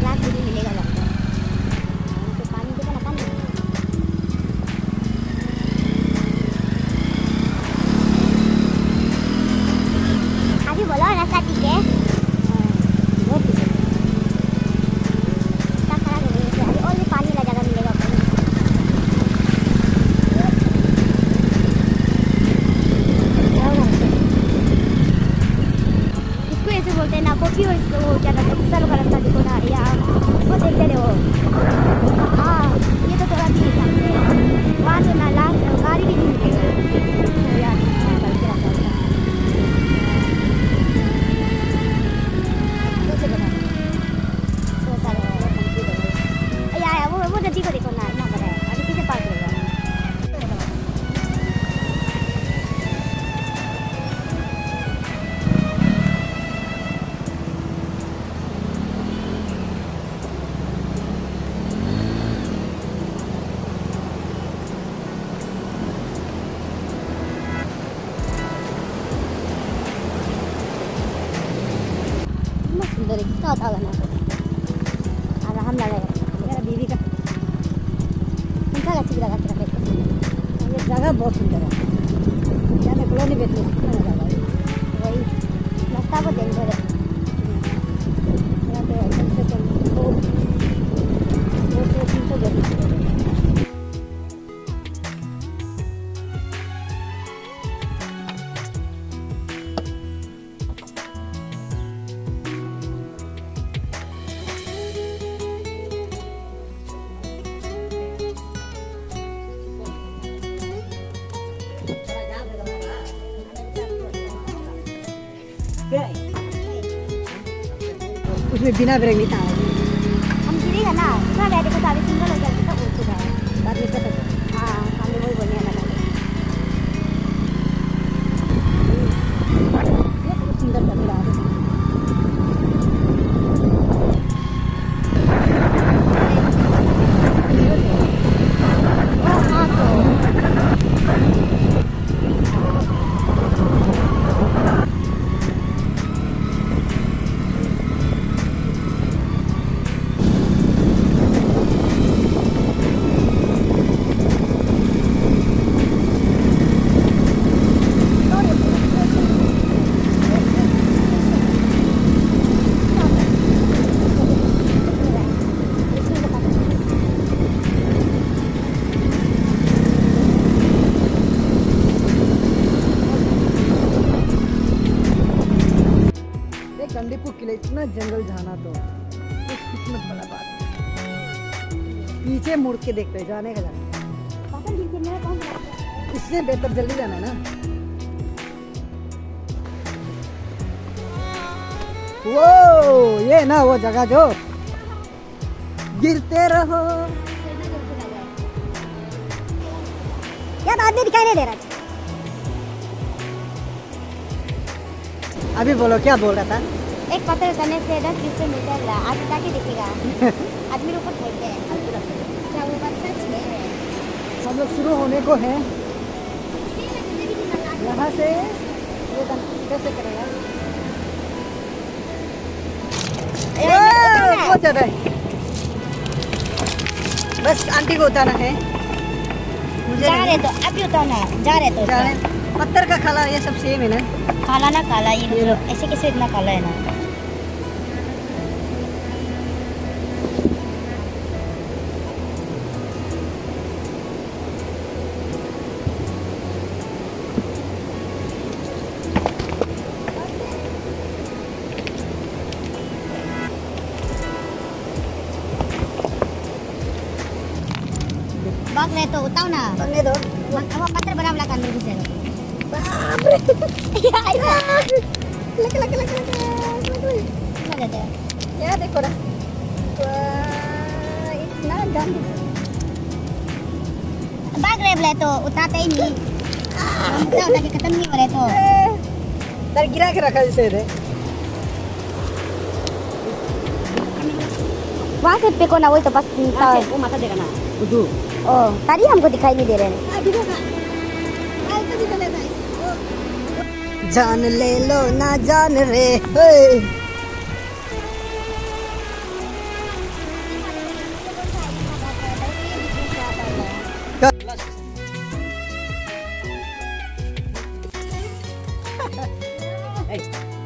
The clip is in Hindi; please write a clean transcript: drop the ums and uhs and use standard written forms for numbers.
रात भी मिलेगा लगता है। तो पानी देखा ना पानी। अभी बोलो रास्ता ठीक है। बहुत ठीक है। रास्ता खराब हो गई है। अभी और भी पानी वाला जगह मिलेगा ऊपर। इसको ऐसे बोलते हैं ना कॉफी और इसको वो क्या कहते हैं चलो का रास्ता देखो ना यार वो देखते रहो। हाँ ये तो थोड़ा ठीक है। वहाँ तो ना लास्ट गाड़ी भी नहीं मिलेगा यार। चल के रास्ता कैसे बना सो सारे यार वो नदी को देखो ना इतना बड़ा है। अभी किसे पार करेगा। सुंदर है कितना आता गाना आराम लगा मेरा बीवी का उनका अच्छी लगा ये जगह बहुत सुंदर है। क्या मैं कॉलोनी बैठी वही रास्ता बहुत डेंजर है। यहाँ पे कम से कम 200-300 गली। उसमें बिना ब्रेक नहीं था। हम गिरेगा ना इतना बैठे को सारे सिंगल हो जाते तब उठ जाए बाद में कर। हाँ हमें वही बोलने वाला बहुत सुंदर लग रहा है। हाँ तो गंडीपुर किले इतना जंगल जाना तो किस्मत वाला बात है। पीछे मुड़ के देखते हैं जाने का जाने इससे बेहतर जल्दी जाना है ना। वो ये ना वो जगह जो गिरते रहो यार आदमी दिखाई नहीं दे रहा। अभी बोलो क्या बोल रहा था। एक पत्थर करने से 10-20 मीटर आज जाके दिखेगा। आदमी ऊपर फेंकते हैं क्या वो बात सच है। हम लोग शुरू होने को है यहाँ से। ये कैसे करेगा बहुत ज्यादा है। बस आंटी को उतारना है मुझे। जा रहे तो अभी उतारना जा रहे तो जा रहे। पत्थर का खाला ये सब सेम है ना। काला ना काला ये ऐसे कैसे इतना काला है ना। भाग रहे तो उताओ ना। भागने दो। वो पत्थर बड़ा बड़ा कर लो से। क्या देखो ना इतना गंद। भाग रहे बोले तो उतारते ही नहीं। उतार के खत्म नहीं हो रहे तो तर गिरा के रखा जैसे रे। वहाँ से पे को ना वही तो बस वो माथा देगा ना बुद्धू। ओ तारी हमको दिखाई नहीं दे रहे हैं। जान ले लो ना जान रे है।